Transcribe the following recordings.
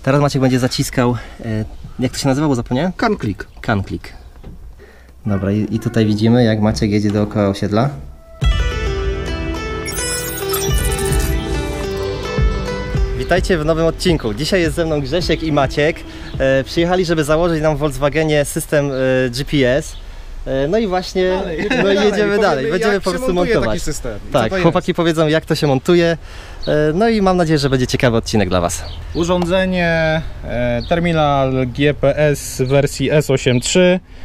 Teraz Maciek będzie zaciskał, jak to się nazywało, zapomniałem? Can-click. Can-click. Dobra, i tutaj widzimy, jak Maciek jedzie dookoła osiedla. Witajcie w nowym odcinku. Dzisiaj jest ze mną Grzesiek i Maciek. Przyjechali, żeby założyć nam w Volkswagenie system GPS. No i właśnie jedziemy dalej. Będziemy po prostu montować. Taki system. Tak, chłopaki powiedzą, jak to się montuje. No i mam nadzieję, że będzie ciekawy odcinek dla Was. Urządzenie terminal GPS w wersji S8.3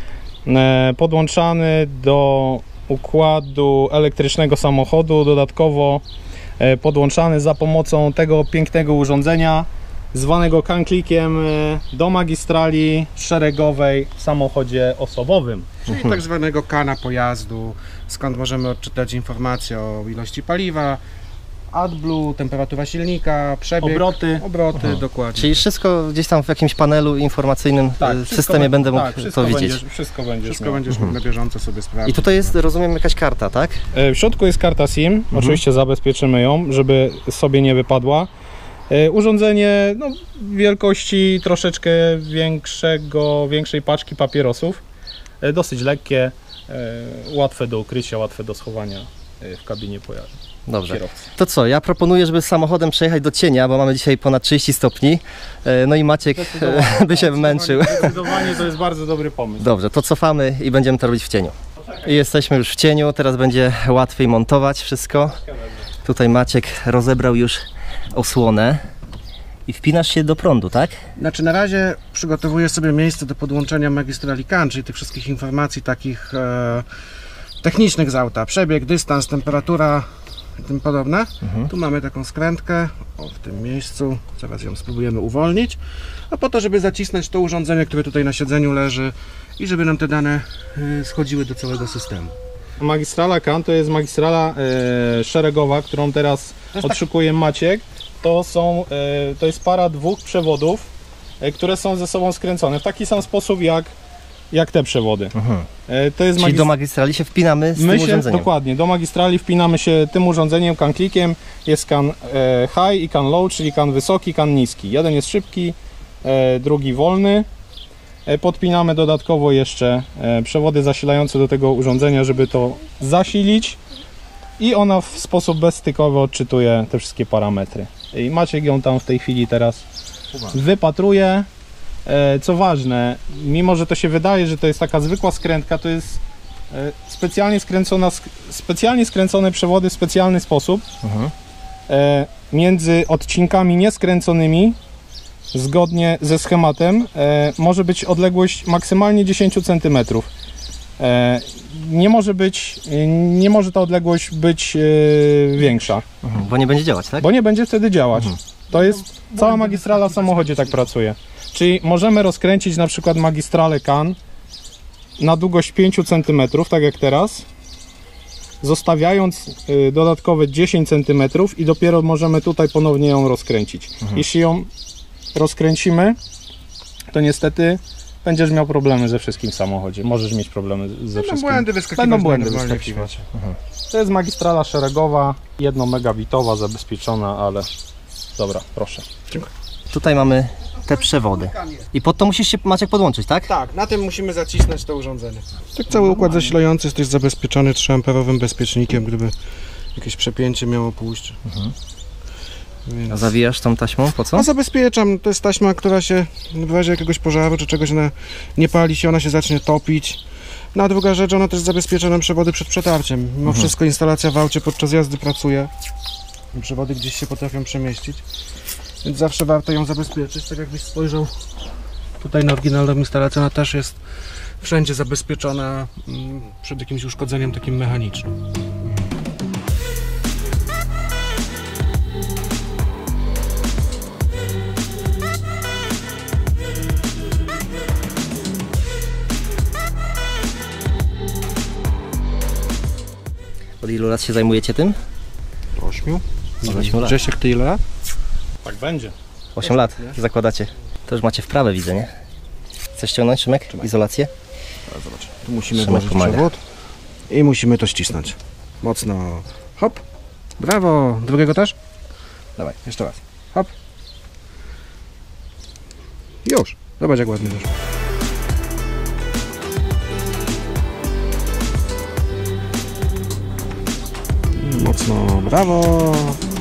podłączany do układu elektrycznego samochodu, dodatkowo podłączany za pomocą tego pięknego urządzenia zwanego can-clickiem do magistrali szeregowej w samochodzie osobowym. Czyli tak zwanego kana pojazdu, skąd możemy odczytać informacje o ilości paliwa, AdBlue, temperatura silnika, przebieg, obroty, dokładnie. Czyli wszystko gdzieś tam w jakimś panelu informacyjnym w systemie będę mógł to widzieć. Wszystko będziesz mógł na bieżąco sobie sprawdzić. I tutaj jest, rozumiem, jakaś karta, tak? W środku jest karta SIM, oczywiście zabezpieczymy ją, żeby sobie nie wypadła. Urządzenie wielkości troszeczkę większej paczki papierosów, dosyć lekkie, łatwe do ukrycia, łatwe do schowania w kabinie pojazdu. Dobrze. Kierowcy. To co, ja proponuję, żeby samochodem przejechać do cienia, bo mamy dzisiaj ponad 30 stopni. No i Maciek by się męczył. Zdecydowanie to jest bardzo dobry pomysł. Dobrze, to cofamy i będziemy to robić w cieniu. I jesteśmy już w cieniu, teraz będzie łatwiej montować wszystko. Tutaj Maciek rozebrał już osłonę i wpinasz się do prądu, tak? Znaczy na razie przygotowuję sobie miejsce do podłączenia magistrali CAN, czyli tych wszystkich informacji takich technicznych z auta. Przebieg, dystans, temperatura i tym podobne. Tu mamy taką skrętkę, w tym miejscu, zaraz ją spróbujemy uwolnić, a po to, żeby zacisnąć to urządzenie, które tutaj na siedzeniu leży i żeby nam te dane schodziły do całego systemu. Magistrala CAN to jest magistrala szeregowa, którą teraz odszukuje Maciek. To jest para dwóch przewodów, które są ze sobą skręcone w taki sam sposób jak te przewody. To jest Czyli do magistrali się wpinamy z tym urządzeniem. Dokładnie, do magistrali wpinamy się tym urządzeniem, can-clickiem. Jest can high i can low, czyli can wysoki, can niski. Jeden jest szybki, drugi wolny. Podpinamy dodatkowo jeszcze przewody zasilające do tego urządzenia, żeby to zasilić. I ona w sposób bezstykowy odczytuje te wszystkie parametry. I Maciek ją tam w tej chwili teraz wypatruje. Co ważne, mimo że to się wydaje, że to jest taka zwykła skrętka, to jest specjalnie skręcone przewody w specjalny sposób. Między odcinkami nieskręconymi, zgodnie ze schematem, może być odległość maksymalnie 10 cm. Nie może ta odległość być większa. Bo nie będzie działać, tak? Bo nie będzie wtedy działać. To jest cała magistrala w samochodzie tak pracuje. Czyli możemy rozkręcić na przykład magistralę CAN na długość 5 cm, tak jak teraz, zostawiając dodatkowe 10 cm i dopiero możemy tutaj ponownie ją rozkręcić. Jeśli ją rozkręcimy, to niestety będziesz miał problemy ze wszystkim w samochodzie. Możesz mieć problemy ze wszystkim. Będą błędy wyskakiwać. To jest magistrala szeregowa, 1 megabitowa, zabezpieczona, ale dobra, proszę. Dziękuję. Tutaj mamy te przewody. I pod to musisz się, Maciek, podłączyć, tak? Tak, na tym musimy zacisnąć to urządzenie. Tak, cały układ zasilający jest też zabezpieczony 3-amperowym bezpiecznikiem, gdyby jakieś przepięcie miało pójść. Więc... A zawijasz tą taśmą? Po co? A zabezpieczam. To jest taśma, która się w razie jakiegoś pożaru czy czegoś nie pali się, ona się zacznie topić. No a druga rzecz, ona też zabezpiecza nam przewody przed przetarciem. Mimo wszystko instalacja w aucie podczas jazdy pracuje. Przewody gdzieś się potrafią przemieścić. Więc zawsze warto ją zabezpieczyć. Tak jakbyś spojrzał tutaj na oryginalną instalację, ona też jest wszędzie zabezpieczona przed jakimś uszkodzeniem takim mechanicznym. Od ilu lat się zajmujecie tym? 8. Od 8 lat. Grzesiek, ty ile lat? Tak będzie. 8 lat zakładacie. To już macie wprawę, widzę, nie? Chcesz ściągnąć, Szymek? Izolację? Zobacz, tu musimy Szymek włożyć pomaga. przewód i musimy to ścisnąć. Mocno. Hop. Brawo. Drugiego też? Dawaj, jeszcze raz. Hop. Już. Zobacz jak ładnie wyszło. Mocno, brawo.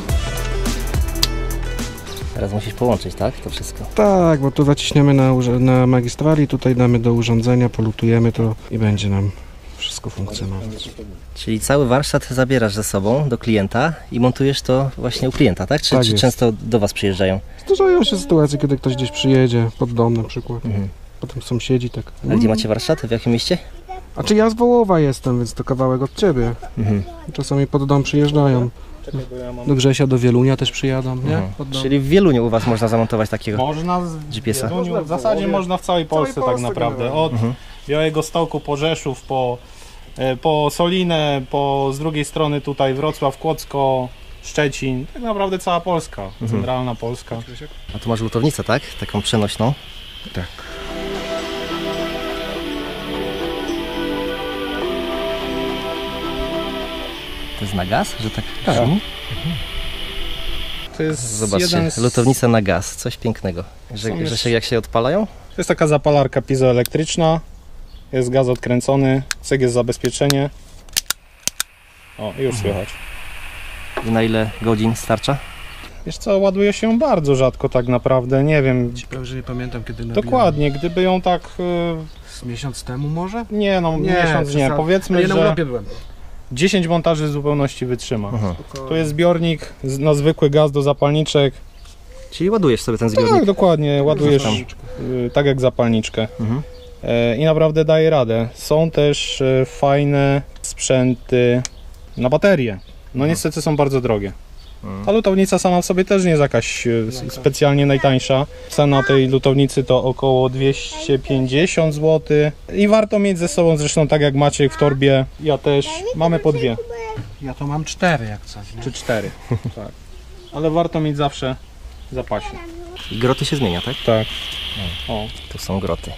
Teraz musisz połączyć, tak? To wszystko. Tak, bo tu zaciśniemy na magistrali, tutaj damy do urządzenia, polutujemy to i będzie nam wszystko funkcjonować. Czyli cały warsztat zabierasz ze sobą do klienta i montujesz to właśnie u klienta, tak? Czy, Tak czy jest. często do Was przyjeżdżają? Zdarzają się sytuacje, kiedy ktoś gdzieś przyjedzie, pod dom na przykład. Potem sąsiedzi tak. A gdzie macie warsztat? W jakim mieście? A czy ja z Wołowa jestem, więc to kawałek od ciebie. Czasami pod dom przyjeżdżają. Do Grzesia, do Wielunia też przyjadą, nie? Pod dom. Czyli w Wieluniu u Was można zamontować takiego Można GPS-a? w zasadzie można w całej Polsce tak naprawdę. Od Białegostoku po Rzeszów, po Solinę, z drugiej strony tutaj Wrocław, Kłodzko, Szczecin. Tak naprawdę cała Polska, centralna Polska. A tu masz lutownicę, tak? Taką przenośną. Tak. To jest na gaz, że tak? Tak. brzmi? To jest Zobaczcie, jeden z... lutownica na gaz, coś pięknego. Że jak się odpalają? To jest taka zapalarka piezoelektryczna. Jest gaz odkręcony, cyk jest zabezpieczenie. O, już słychać. I na ile godzin starcza? Wiesz co, ładuje się bardzo rzadko tak naprawdę, nie wiem. Ci powiem, że nie pamiętam kiedy nabiłem. Dokładnie, gdyby ją tak... Z miesiąc temu może? Nie no, miesiąc nie, powiedzmy, ja na że urlopie byłem. 10 montaży w zupełności wytrzyma. Tu jest zbiornik na zwykły gaz do zapalniczek. Czyli ładujesz sobie ten zbiornik? Tak, dokładnie, ładujesz tak jak zapalniczkę. I naprawdę daje radę. Są też fajne sprzęty na baterie. No niestety są bardzo drogie. Ta lutownica sama w sobie też nie jest jakaś specjalnie najtańsza. Cena tej lutownicy to około 250 zł. I warto mieć ze sobą, zresztą tak jak Maciek w torbie, ja też, mamy po 2 Ja to mam 4 jak coś. Nie? czy 4. Tak. Ale warto mieć zawsze w zapasie. I groty się zmienia, tak? Tak. O. Tu są groty.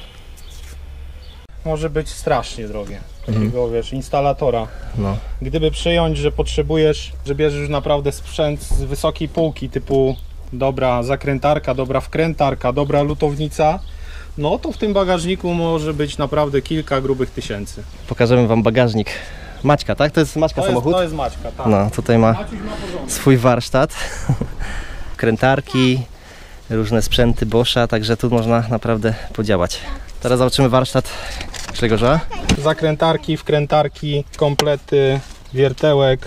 Może być strasznie drogie. Takiego, wiesz, instalatora. No. Gdyby przyjąć, że potrzebujesz, że bierzesz już naprawdę sprzęt z wysokiej półki, typu dobra zakrętarka, dobra wkrętarka, dobra lutownica, no to w tym bagażniku może być naprawdę kilka grubych tysięcy. Pokażemy Wam bagażnik Maćka, tak? To jest Maćka samochód? To jest Maćka, tak. No, tutaj ma Maciuś ma porządek. swój warsztat. Krętarki, różne sprzęty Boscha, także tu można naprawdę podziałać. Teraz zobaczymy warsztat Grzegorza. Zakrętarki, wkrętarki, komplety, wiertełek,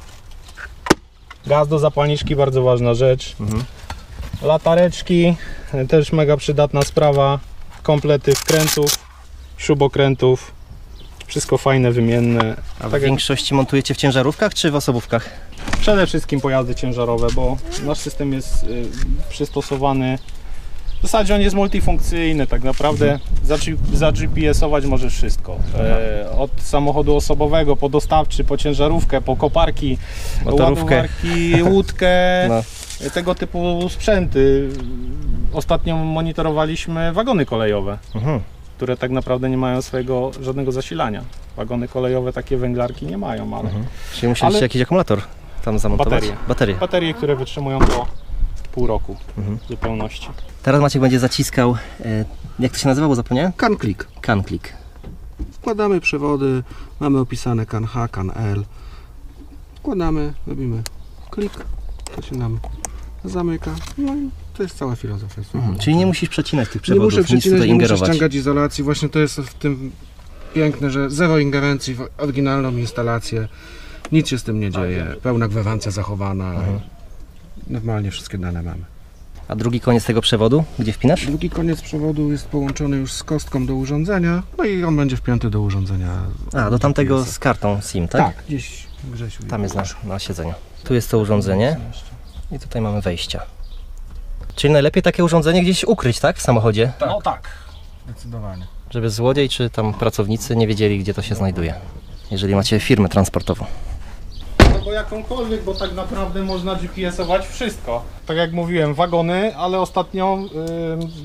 gaz do zapalniczki, bardzo ważna rzecz. Latareczki, też mega przydatna sprawa, komplety wkrętów, śrubokrętów, wszystko fajne, wymienne. A w Tak jak większości montujecie w ciężarówkach czy w osobówkach? przede wszystkim pojazdy ciężarowe, bo nasz system jest przystosowany. W zasadzie on jest multifunkcyjny, tak naprawdę za GPS-ować możesz wszystko. Od samochodu osobowego, po dostawczy, po ciężarówkę, po koparki, Motorówkę. ładowarki, łódkę, No. tego typu sprzęty. Ostatnio monitorowaliśmy wagony kolejowe, które tak naprawdę nie mają swojego żadnego zasilania. Wagony kolejowe takie węglarki nie mają, ale Czyli musieliście jakiś akumulator tam zamontować? Baterie. Baterie, które wytrzymują do pół roku w zupełności. Teraz Maciek będzie zaciskał, jak to się nazywa, bo zapomniałem? Can click. Can click. Wkładamy przewody, mamy opisane can H, can L. Wkładamy, robimy klik, to się nam zamyka. No i to jest cała filozofia. Czyli nie musisz przecinać tych Nie przewodów, muszę nic przecinać, tutaj nie muszę ingerować. ściągać izolacji. Właśnie to jest w tym piękne, że zero ingerencji w oryginalną instalację. Nic się z tym nie dzieje. Pełna gwarancja zachowana. Normalnie wszystkie dane mamy. A drugi koniec tego przewodu, gdzie wpinasz? Drugi koniec przewodu jest połączony już z kostką do urządzenia. No i on będzie wpięty do urządzenia. A, do tamtego z kartą SIM, tak? Tak, gdzieś Grzesiu. Tam jest na siedzeniu. Tu jest to urządzenie i tutaj mamy wejścia. Czyli najlepiej takie urządzenie gdzieś ukryć, tak? W samochodzie, No tak. Zdecydowanie. żeby złodziej czy tam pracownicy nie wiedzieli, gdzie to się znajduje. Jeżeli macie firmę transportową. Albo jakąkolwiek, bo tak naprawdę można GPS-ować wszystko. Tak jak mówiłem, wagony, ale ostatnio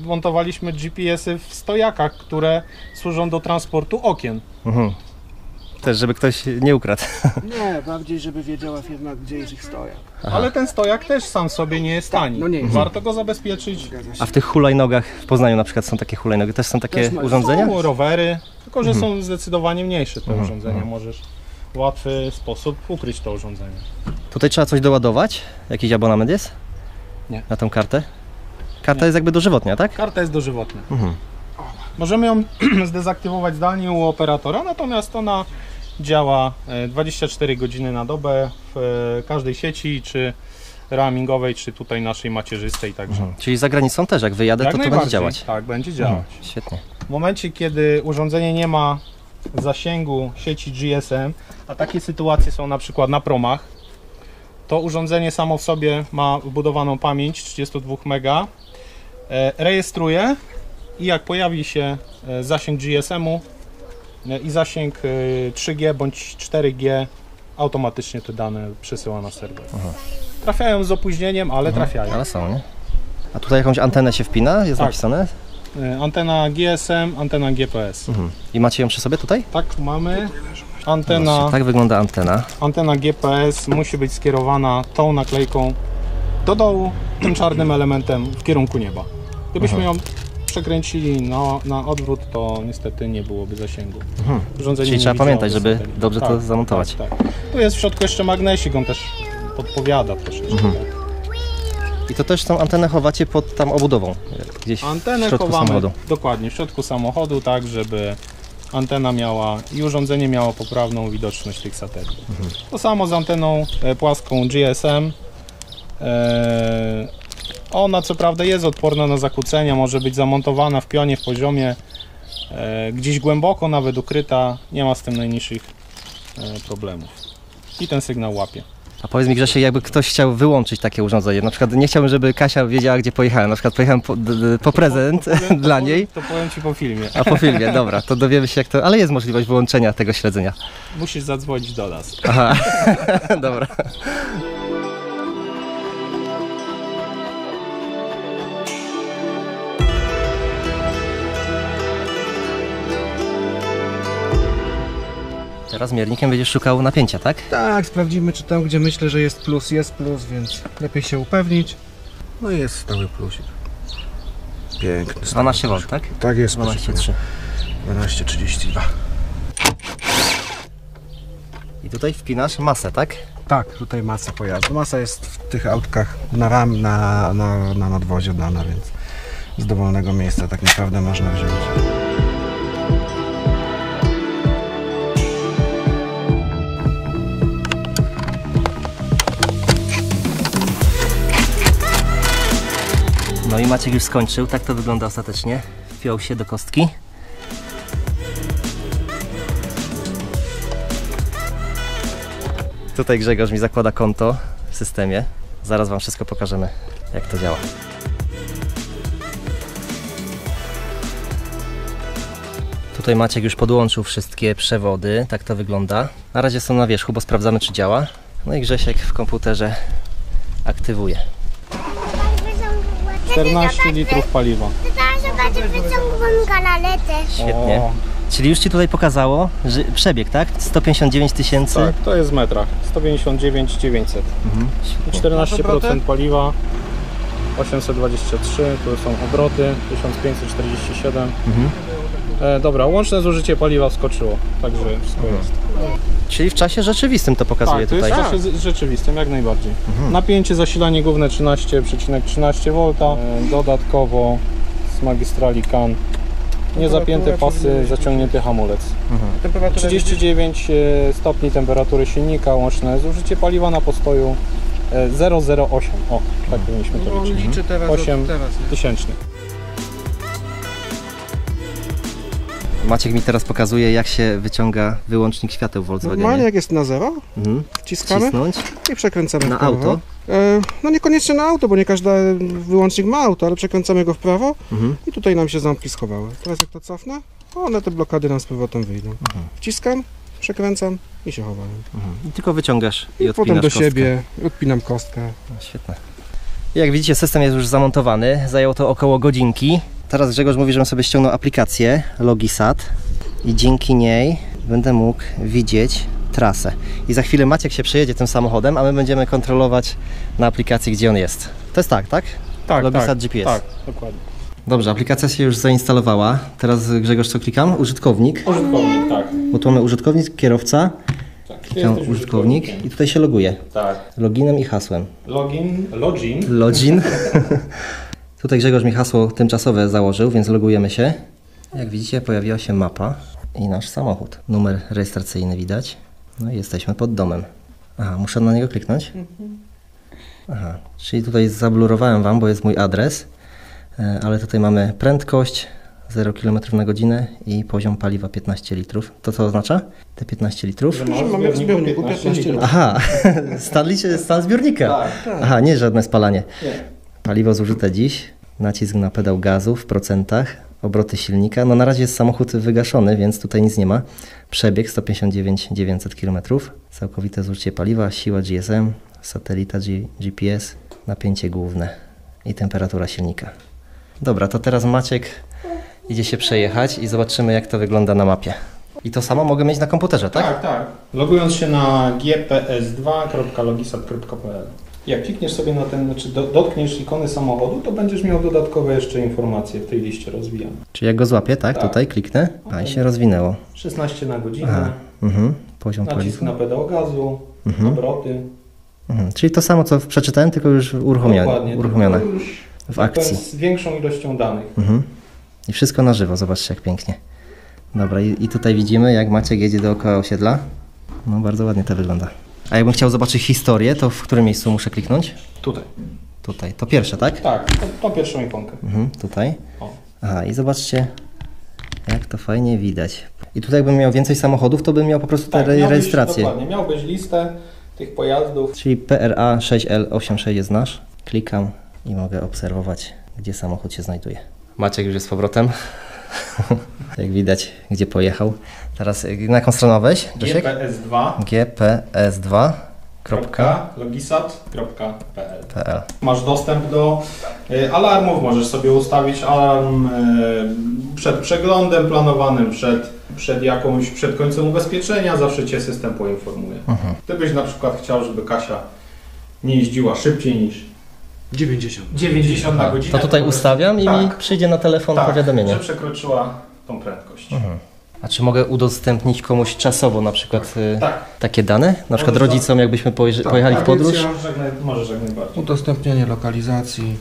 montowaliśmy GPS-y w stojakach, które służą do transportu okien. Też, żeby ktoś nie ukradł. Nie, bardziej żeby wiedziała firma, gdzie jest ich stojak. Ale ten stojak też sam sobie nie jest tani. no nie jest. Warto go zabezpieczyć. A w tych hulajnogach w Poznaniu na przykład są takie hulajnogi, też są takie Też ma- urządzenia? Są rowery, tylko że są zdecydowanie mniejsze te urządzenia. Możesz w łatwy sposób ukryć to urządzenie. Tutaj trzeba coś doładować? Jakiś abonament jest? Nie. Na tą kartę? Karta jest jakby dożywotnia, tak? Karta jest dożywotnia. Możemy ją zdezaktywować zdalnie u operatora, natomiast ona działa 24 godziny na dobę w każdej sieci, czy roamingowej, czy tutaj naszej macierzystej, także Czyli za granicą też, jak wyjadę, jak to będzie najbardziej. działać. Tak, będzie działać. Świetnie. W momencie, kiedy urządzenie nie ma zasięgu sieci GSM, a takie sytuacje są na przykład na promach, to urządzenie samo w sobie ma wbudowaną pamięć 32 MB, rejestruje i jak pojawi się zasięg GSM-u i zasięg 3G bądź 4G, automatycznie te dane przesyła na serwer. Trafiają z opóźnieniem, ale trafiają. Ale są, nie? A tutaj jakąś antenę się wpina, jest Tak. napisane? Antena GSM, antena GPS. I macie ją przy sobie tutaj? Tak, mamy. Antena, Tak wygląda antena. antena GPS musi być skierowana tą naklejką do dołu, tym czarnym elementem w kierunku nieba. Gdybyśmy ją przekręcili na odwrót, to niestety nie byłoby zasięgu. Urządzenie Czyli nie trzeba widziałoby pamiętać, żeby satelit. dobrze to zamontować. Tak. Tu jest w środku jeszcze magnesik, on też podpowiada troszeczkę. I to też tą antenę chowacie pod tam obudową, gdzieś w Antenę środku chowamy samochodu. dokładnie w środku samochodu, tak żeby antena miała i urządzenie miało poprawną widoczność tych satelitów. To samo z anteną płaską GSM. Ona co prawda jest odporna na zakłócenia, może być zamontowana w pionie, w poziomie, gdzieś głęboko, nawet ukryta, nie ma z tym najmniejszych problemów. I ten sygnał łapie. A powiedz mi, Grzesiek, jakby ktoś chciał wyłączyć takie urządzenie, na przykład nie chciałbym, żeby Kasia wiedziała, gdzie pojechałem, na przykład pojechałem po prezent dla niej, To powiem Ci po filmie. a po filmie, dobra, to dowiemy się jak to, ale jest możliwość wyłączenia tego śledzenia. Musisz zadzwonić do nas. Aha, dobra. Teraz miernikiem będziesz szukał napięcia, tak? Tak, sprawdzimy, czy tam, gdzie myślę, że jest plus, więc lepiej się upewnić. No i jest stały plusik. Piękny. 12 V, tak? Tak jest, 12,3. 12,32. I tutaj wpinasz masę, tak? Tak, tutaj masa pojazdu. Masa jest w tych autkach na nadwozie dana, więc z dowolnego miejsca tak naprawdę można wziąć. No i Maciek już skończył, tak to wygląda ostatecznie. Wpiął się do kostki. Tutaj Grzegorz mi zakłada konto w systemie. Zaraz Wam wszystko pokażemy, jak to działa. Tutaj Maciek już podłączył wszystkie przewody, tak to wygląda. Na razie są na wierzchu, bo sprawdzamy, czy działa. No i Grzesiek w komputerze aktywuje. 14 litrów paliwa. Zobaczę, wyciągłam galaretę. Świetnie. O, Czyli już Ci tutaj pokazało, że przebieg, tak? 159 tysięcy. tak, to jest w metrach. 159 900. Świetnie. 14% paliwa. 823, tu są obroty. 1547. Dobra, łączne zużycie paliwa wskoczyło. Także wszystko jest. Czyli w czasie rzeczywistym to pokazuje Tak, to tutaj. jest w czasie rzeczywistym, jak najbardziej. Napięcie, zasilanie główne 13,13 V. Dodatkowo z magistrali CAN niezapięte pasy, zaciągnięty hamulec. 39 stopni temperatury silnika, łączne zużycie paliwa na postoju 008. O, tak powinniśmy to liczyć. Liczy teraz 8 teraz, nie? tysięcznych. Maciek mi teraz pokazuje, jak się wyciąga wyłącznik świateł w Normalnie Volkswagenie. jak jest na zero, wciskamy Wcisnąć i przekręcamy na w prawo. auto. No niekoniecznie na auto, bo nie każdy wyłącznik ma auto, ale przekręcamy go w prawo i tutaj nam się ząbki schowały. Teraz jak to cofnę, one te blokady nam z powrotem wyjdą. Wciskam, przekręcam i się chowają. I tylko wyciągasz i I odpinasz potem do kostkę. siebie, odpinam kostkę. No, świetne. Jak widzicie, system jest już zamontowany. Zajęło to około godzinki. Teraz Grzegorz mówi, żebym sobie ściągnął aplikację Logisat i dzięki niej będę mógł widzieć trasę. I za chwilę Maciek się przejedzie tym samochodem, a my będziemy kontrolować na aplikacji, gdzie on jest. To jest tak? Tak, Logisat GPS. Tak, dokładnie. Dobrze, aplikacja się już zainstalowała. Teraz Grzegorz, co klikam? Użytkownik. Użytkownik, tak. Bo tu mamy użytkownik, kierowca. Tak, ty Klikam jesteś użytkownik użytkownikiem. i tutaj się loguje. Tak. Loginem i hasłem. Login. Tutaj Grzegorz mi hasło tymczasowe założył, więc logujemy się. Jak widzicie, pojawiła się mapa i nasz samochód. Numer rejestracyjny widać. No i jesteśmy pod domem. Aha, muszę na niego kliknąć? Aha, czyli tutaj zablurowałem Wam, bo jest mój adres, ale tutaj mamy prędkość 0 km na godzinę i poziom paliwa 15 litrów. To co oznacza? Te 15 litrów? Że Mamy w zbiorniku 15 litrów. Aha, stan zbiornika. Tak. Aha, nie żadne spalanie. Nie. Paliwo zużyte dziś, nacisk na pedał gazu w procentach, obroty silnika. No na razie jest samochód wygaszony, więc tutaj nic nie ma. Przebieg 159 900 km, całkowite zużycie paliwa, siła GSM, satelita GPS, napięcie główne i temperatura silnika. Dobra, to teraz Maciek idzie się przejechać i zobaczymy, jak to wygląda na mapie. I to samo mogę mieć na komputerze, tak? Tak. Logując się na gps2.logisat.pl. Jak klikniesz sobie na ten, znaczy dotkniesz ikony samochodu, to będziesz miał dodatkowe jeszcze informacje w tej liście rozwijanej. Czyli jak go złapię, tak? Tak. Tutaj kliknę, a i się rozwinęło. 16 na godzinę, Aha. Poziom nacisk paliwa. na pedał gazu, obroty. Czyli to samo, co przeczytałem, tylko już Dokładnie, uruchomione tylko już w akcji. z większą ilością danych. I wszystko na żywo, zobaczcie jak pięknie. Dobra, i tutaj widzimy, jak Maciek jedzie dookoła osiedla. No bardzo ładnie to wygląda. A jakbym chciał zobaczyć historię, to w którym miejscu muszę kliknąć? Tutaj. Tutaj, to pierwsze, tak? Tak, tą pierwszą ikonkę. Tutaj. O. Aha, i zobaczcie, jak to fajnie widać. I tutaj jakbym miał więcej samochodów, to bym miał po prostu te miałbyś- rejestracje. Dokładnie, miałbyś listę tych pojazdów. Czyli PRA 6L86 jest nasz. Klikam i mogę obserwować, gdzie samochód się znajduje. Maciek już jest z powrotem. Jak widać, gdzie pojechał. Teraz na jaką stronę weź? Grzesiek? gps2. gps2.logisat.pl. Masz dostęp do alarmów, możesz sobie ustawić alarm przed przeglądem planowanym, przed końcem ubezpieczenia, zawsze Cię system poinformuje. Gdybyś na przykład chciał, żeby Kasia nie jeździła szybciej niż 90 na godzinę. To tutaj ustawiam i mi Tak. przyjdzie na telefon powiadomienie. że przekroczyła tą prędkość. A czy mogę udostępnić komuś czasowo na przykład Tak. takie dane? Na przykład Możesz rodzicom, jakbyśmy pojechali w podróż? Możesz jak najbardziej. Udostępnienie lokalizacji.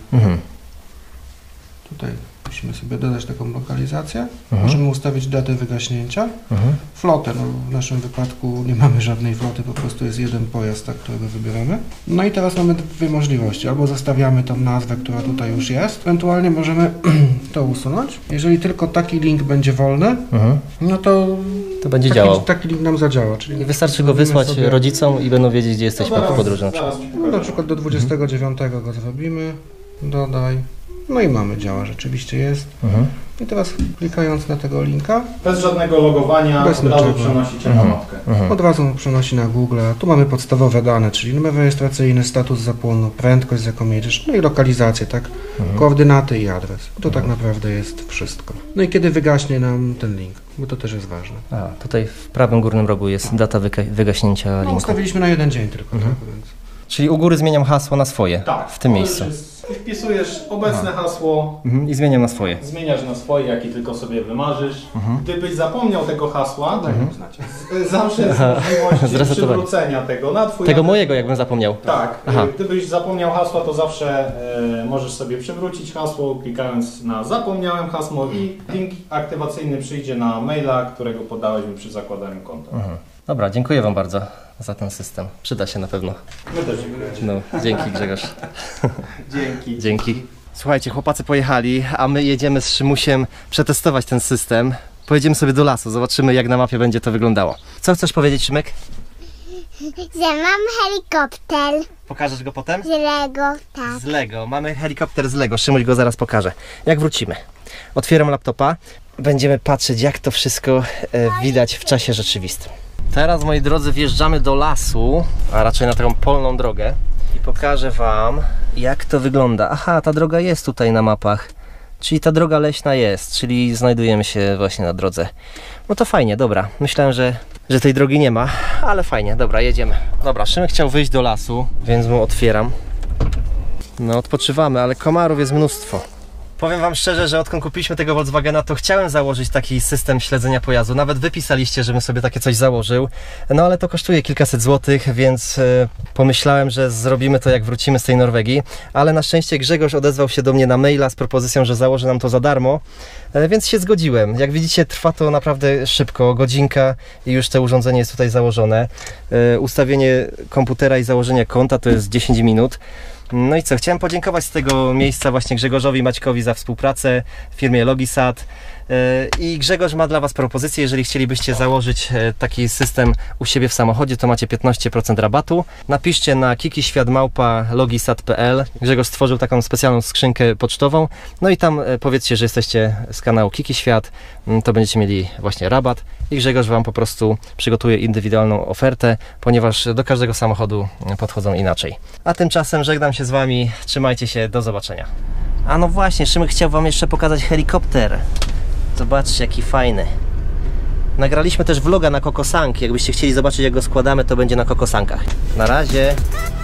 Tutaj musimy sobie dodać taką lokalizację. Możemy ustawić datę wygaśnięcia. Flotę, no w naszym wypadku nie mamy żadnej floty, po prostu jest jeden pojazd, tak, którego wybieramy. No i teraz mamy dwie możliwości. Albo zostawiamy tą nazwę, która tutaj już jest, ewentualnie możemy to usunąć. Jeżeli tylko taki link będzie wolny, no to To będzie działał. taki link nam zadziała. Czyli I wystarczy go zrobimy wysłać sobie- rodzicom i będą wiedzieć, gdzie jesteśmy w podróży na przykład. No, na przykład do 29 go zrobimy, dodaj, no i mamy, działa, rzeczywiście jest. I teraz klikając na tego linka, Bez żadnego logowania Bez od razu niczego. przenosi Cię na mapkę. od razu przenosi na Google. Tu mamy podstawowe dane, czyli numer rejestracyjny, status zapłonu, prędkość z jaką jedziesz, no i lokalizację, tak? Koordynaty i adres. To tak naprawdę jest wszystko. No i kiedy wygaśnie nam ten link, bo to też jest ważne. A, tutaj w prawym górnym rogu jest data wygaśnięcia No, linku. ustawiliśmy na jeden dzień tylko, tak? Więc Czyli u góry zmieniam hasło na swoje. Tak, w tym to miejscu. już jest- Wpisujesz obecne hasło, I zmieniam na swoje. zmieniasz na swoje, jakie tylko sobie wymarzysz. Gdybyś zapomniał tego hasła, zawsze jest możliwość Zresetowanie. przywrócenia tego na Twój Tego adres. mojego, jakbym zapomniał. Tak, Aha. gdybyś zapomniał hasła, to zawsze możesz sobie przywrócić hasło, klikając na zapomniałem hasło i link aktywacyjny przyjdzie na maila, którego podałeś mi przy zakładaniu konta. Dobra, dziękuję Wam bardzo za ten system. Przyda się na pewno. My też dziękujemy. No, dzięki Grzegorz. Dzięki. Dzięki. Słuchajcie, chłopacy pojechali, a my jedziemy z Szymusiem przetestować ten system. Pojedziemy sobie do lasu, zobaczymy jak na mapie będzie to wyglądało. Co chcesz powiedzieć, Szymek? Że mam helikopter Pokażesz go potem? z Lego, tak. Z Lego. Mamy helikopter z Lego. Szymuś go zaraz pokaże. Jak wrócimy? Otwieram laptopa. Będziemy patrzeć, jak to wszystko widać w czasie rzeczywistym. Teraz, moi drodzy, wjeżdżamy do lasu, a raczej na taką polną drogę i pokażę Wam, jak to wygląda. Aha, ta droga jest tutaj na mapach. Czyli ta droga leśna jest, czyli znajdujemy się właśnie na drodze. No to fajnie, dobra. Myślałem, że tej drogi nie ma, ale fajnie, dobra, jedziemy. Dobra, Szymek chciał wyjść do lasu, więc mu otwieram. No odpoczywamy, ale komarów jest mnóstwo. Powiem wam szczerze, że odkąd kupiliśmy tego Volkswagena, to chciałem założyć taki system śledzenia pojazdu. Nawet wypisaliście, żebym sobie takie coś założył. No ale to kosztuje kilkaset złotych, więc pomyślałem, że zrobimy to jak wrócimy z tej Norwegii. Ale na szczęście Grzegorz odezwał się do mnie na maila z propozycją, że założy nam to za darmo. Więc się zgodziłem. Jak widzicie, trwa to naprawdę szybko, godzinka i już to urządzenie jest tutaj założone. Ustawienie komputera i założenie konta to jest 10 minut. No i co, chciałem podziękować z tego miejsca właśnie Grzegorzowi, Maćkowi za współpracę w firmie Logisat. I Grzegorz ma dla was propozycję, jeżeli chcielibyście założyć taki system u siebie w samochodzie, to macie 15% rabatu. Napiszcie na kikiświat@logisat.pl. Grzegorz stworzył taką specjalną skrzynkę pocztową, no i tam powiedzcie, że jesteście z kanału Kiki Świat, to będziecie mieli właśnie rabat i Grzegorz wam po prostu przygotuje indywidualną ofertę, ponieważ do każdego samochodu podchodzą inaczej. A tymczasem żegnam się z wami, trzymajcie się, do zobaczenia. A no właśnie, Szymek chciał wam jeszcze pokazać helikopter. Zobaczcie, jaki fajny. Nagraliśmy też vloga na kokosanki. Jakbyście chcieli zobaczyć, jak go składamy, to będzie na kokosankach. Na razie.